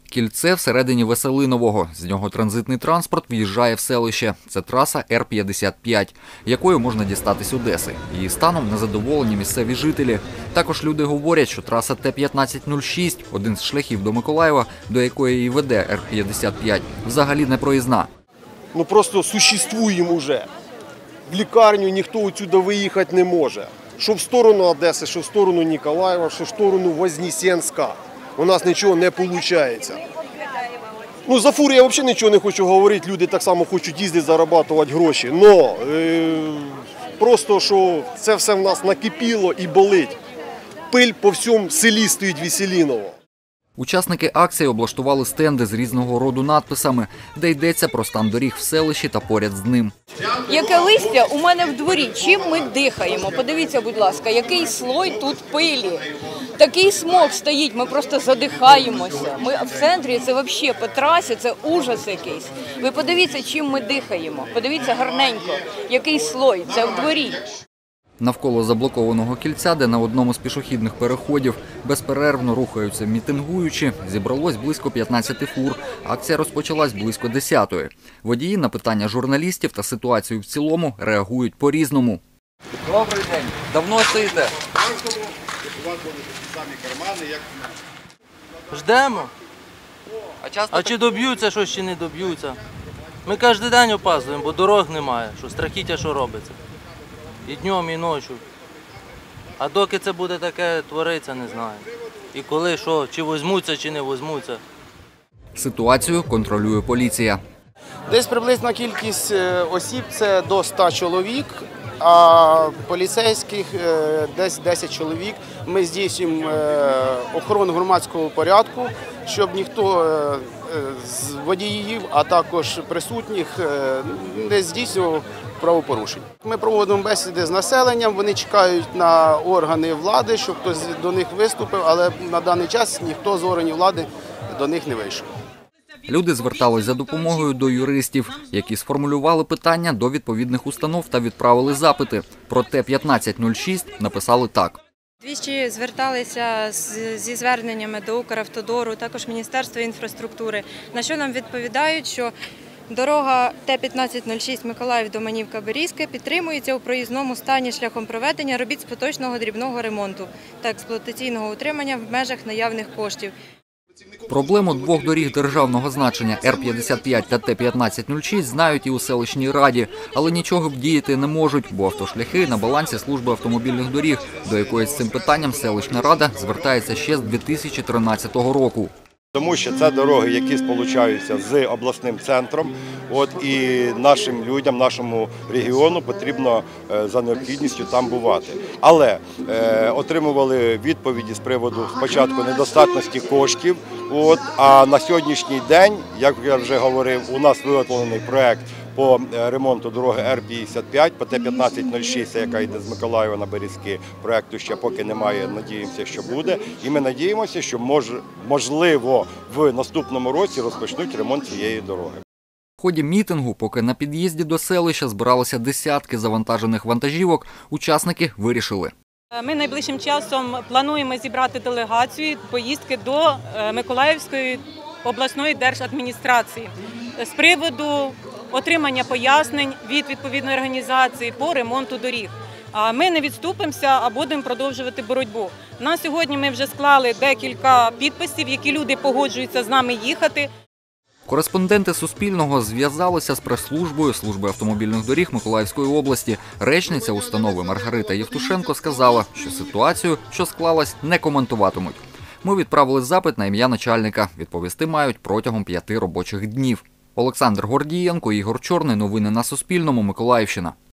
Кільце всередині Веселинового. З нього транзитний транспорт в'їжджає в селище. Це траса Р-55, якою можна дістатись Одеси. Її станом незадоволені місцеві жителі. Також люди говорять, що траса Т-1506, один з шляхів до Миколаєва, до якої і веде Р-55, взагалі не проїзна. Просто существуємо вже. В лікарню ніхто отсюди виїхати не може. Що в сторону Одеси, що в сторону Ніколаєва, що в сторону Вознесенська. У нас нічого не виходить. За фури я взагалі нічого не хочу говорити, люди так само хочуть їздити, заробляти гроші. Но просто, що це все в нас накипіло і болить. Пиль по всьому селі стоїть Веселиново. Учасники акції облаштували стенди з різного роду надписами, де йдеться про стан доріг в селищі та поряд з ним. Яке листя у мене в дворі, чим ми дихаємо? Подивіться, будь ласка, який слой тут пилі. Такий смог стоїть, ми просто задихаємося. Ми в центрі, це взагалі по трасі, це ужас якийсь. Ви подивіться, чим ми дихаємо. Подивіться гарненько, який слой, це в дворі. Навколо заблокованого кільця, де на одному з пішохідних переходів безперервно рухаються мітингуючі, зібралось близько 15 фур. Акція розпочалась близько 10-ї. Водії на питання журналістів та ситуацію в цілому реагують по-різному. Добрий день. Давно стоїте? Ждемо. А чи доб'ються щось, чи не доб'ються? Ми кожен день опаздуємо, бо дорог немає, що страхіття, що робиться. І днем, і ночі. А доки це буде таке твориться, не знаю. І коли, що, чи візьмуться, чи не візьмуться. Ситуацію контролює поліція. Десь приблизна кількість осіб – це до 100 чоловік, а поліцейських десь 10 чоловік. Ми здійснюємо охорону громадського порядку, щоб ніхто з водіїв, а також присутніх не здійснював правопорушень. Ми проводимо бесіди з населенням, вони чекають на органи влади, щоб хтось до них виступив, але на даний час ніхто з органів влади до них не вийшов. Люди звертались за допомогою до юристів, які сформулювали питання до відповідних установ та відправили запити. Про Т-1506 написали так. Двічі зверталися зі зверненнями до Укравтодору, також Міністерства інфраструктури, на що нам відповідають, що дорога Т-1506 Миколаїв-Доманівка-Берізьке підтримується у проїзному стані шляхом проведення робіт з поточного дрібного ремонту та експлуатаційного утримання в межах наявних коштів. Проблему двох доріг державного значення Р-55 та Т-1506 знають і у селищній раді, але нічого вдіяти не можуть, бо автошляхи на балансі служби автомобільних доріг, до якої з цим питанням селищна рада звертається ще з 2013 року. Тому що це дороги, які сполучаються з обласним центром, і нашим людям, нашому регіону потрібно за необхідністю там бувати. Але отримували відповіді з приводу спочатку недостатності коштів, а на сьогоднішній день, як я вже говорив, у нас виготовлений проєкт по ремонту дороги Р-55, по Т-1506, яка йде з Миколаєва на Берізьки. Проєкту ще поки немає, надіємося, що буде. І ми надіємося, що можливо в наступному році розпочнуть ремонт цієї дороги. В ході мітингу, поки на під'їзді до селища збиралися десятки завантажених вантажівок, учасники вирішили. Ми найближчим часом плануємо зібрати делегацію поїздки до Миколаївської обласної держадміністрації з приводу отримання пояснень від відповідної організації по ремонту доріг. Ми не відступимося, а будемо продовжувати боротьбу. На сьогодні ми вже склали декілька підписів, які люди погоджуються з нами їхати. Кореспонденти Суспільного зв'язалися з прес-службою Служби автомобільних доріг Миколаївської області. Речниця установи Маргарита Євтушенко сказала, що ситуацію, що склалась, не коментуватимуть. Ми відправили запит на ім'я начальника. Відповісти мають протягом 5 робочих днів. Олександр Гордієнко, Ігор Чорний. Новини на Суспільному. Миколаївщина.